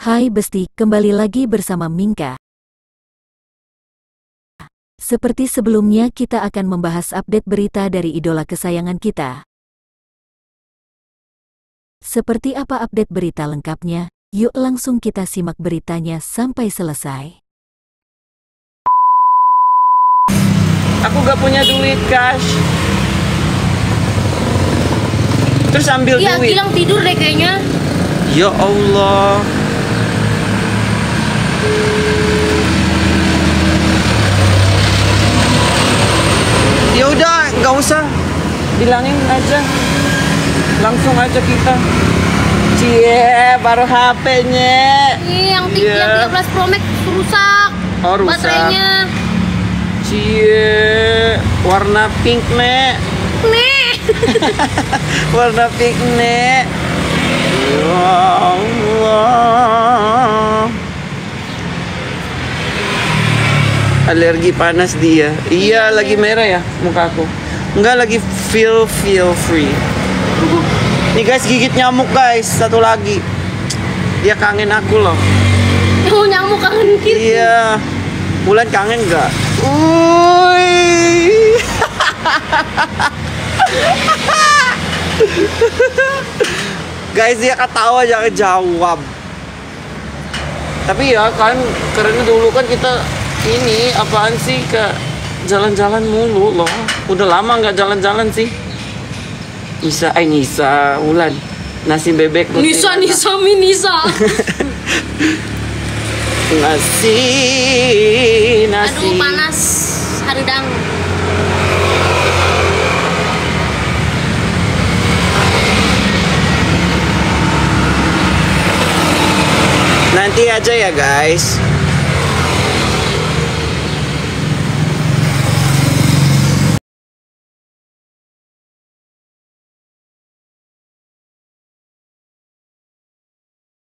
Hai Besti, kembali lagi bersama Mingka. Seperti sebelumnya kita akan membahas update berita dari idola kesayangan kita. Seperti apa update berita lengkapnya? Yuk langsung kita simak beritanya sampai selesai. Aku gak punya duit cash. Terus ambil Iya, duit. Gilang tidur deh kayaknya. Ya Allah. Ya udah, nggak usah. Bilangin aja. Langsung aja kita. Cie, baru HP-nya. Yang Iya. 13 Pro Max rusak. Oh, rusak. Baterainya. Cie, warna pink, Nek. Nih. Warna pink, Nek. Ya Allah. Alergi panas dia. Iya, lagi merah ya mukaku. Enggak, lagi feel free. Nih guys, gigit nyamuk guys. Satu lagi. Dia kangen aku loh. Oh, nyamuk kangen gitu. Iya. Bulan kangen nggak? Uy. Guys, dia ketawa jangan jawab. Tapi ya kan, karena dulu kan kita ini apaan sih, ke jalan-jalan mulu loh. Udah lama nggak jalan-jalan sih. Nisa, Wulan, nasi bebek. Nisa. Nasi. Aduh, panas. Harudang. Nanti aja ya guys.